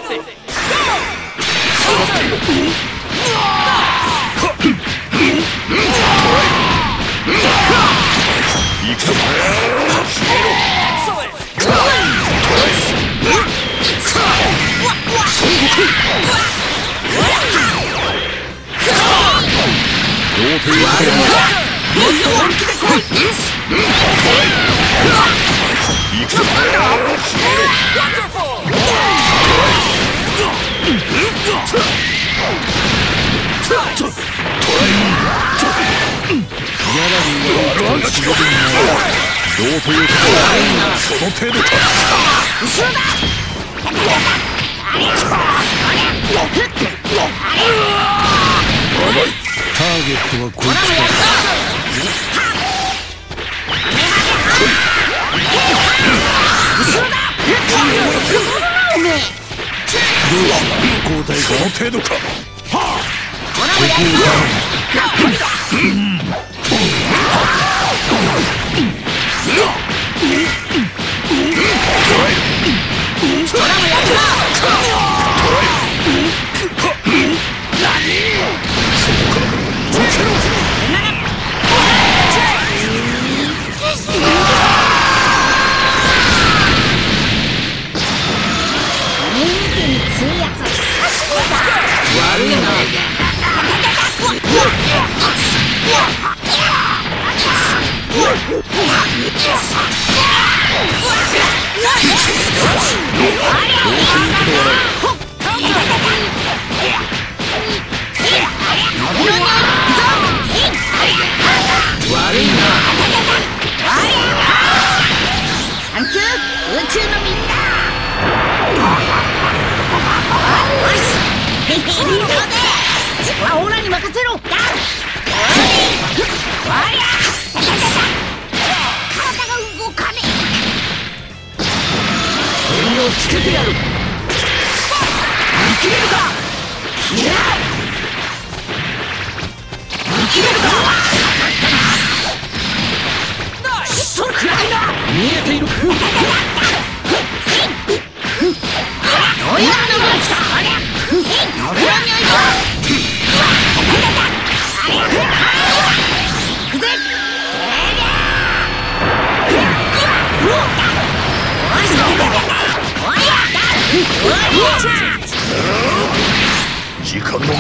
時間の無駄だ。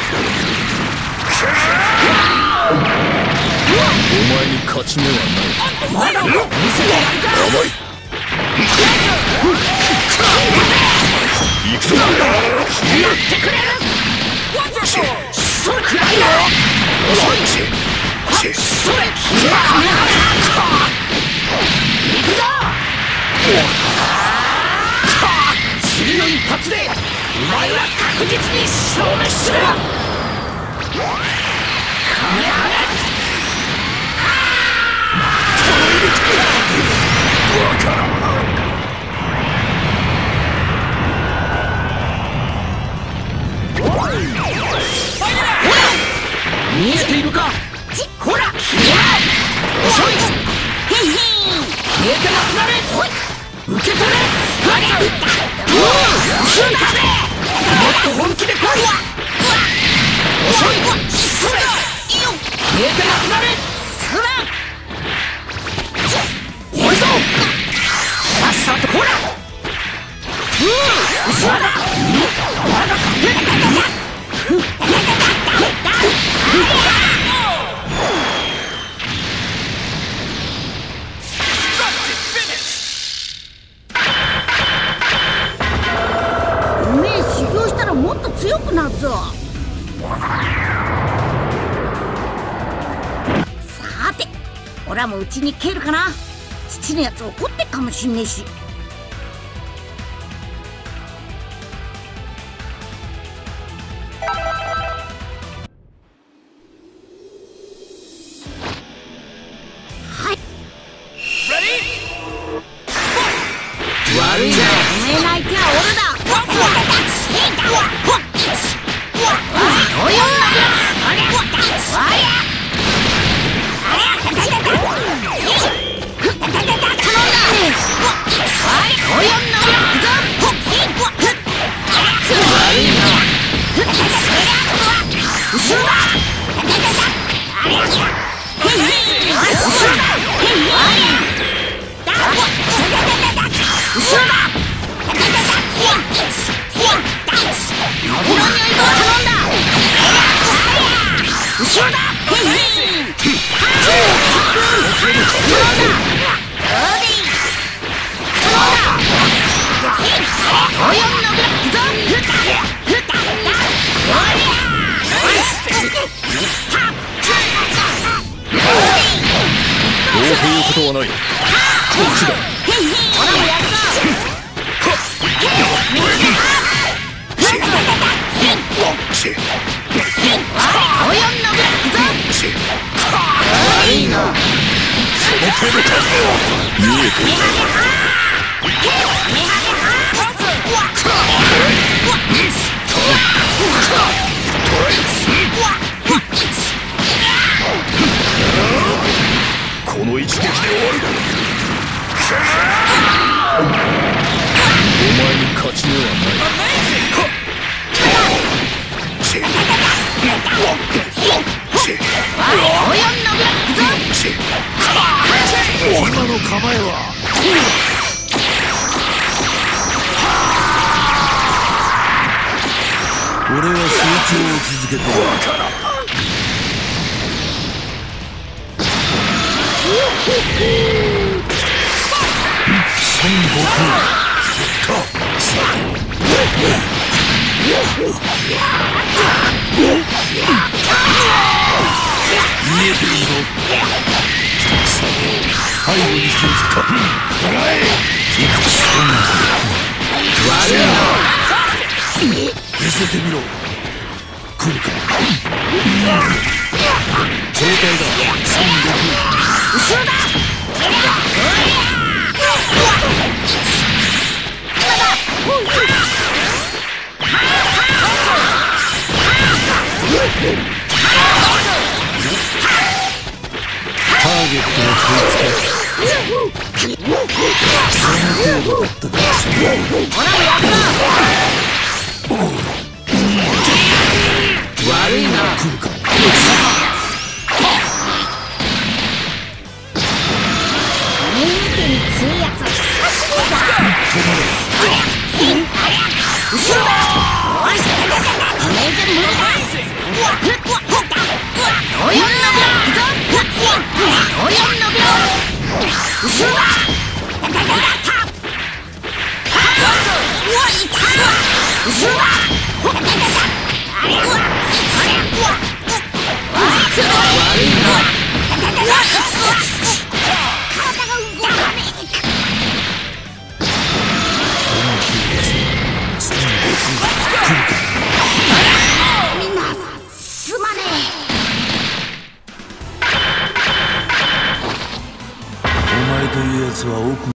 お前に勝ち目はない。甘い。行くぞ。やってくれる。それくらいよ。遅い。それ。行くぞ。次の一発でお前は確実に消滅する。見えているか。ほら、遅い。消えてなくなれ。受け取れ。もっと本気で来い。遅い。それ。消えてなくなれ。おいぞ。さっさとほら。嘘だ。おめえ修行したらもっと強くなるぞ。さて、オラもうちに帰るかな。父のやつ怒ってっかもしんねえし。悪いな、おめえの相手は俺だ。 ことはない。こっちだ。見えてる。この一撃で終わる。お前に勝ち目はない。今の構えは俺は成長を続けてる。孫悟空見えてるぞ。背後に気をつか悪いな。見せてみろ。来るか。交代だ。孫悟空後ろだ。ターゲットを食いつけ。その程度だったか。悪いな。来るか。お前というやつは奥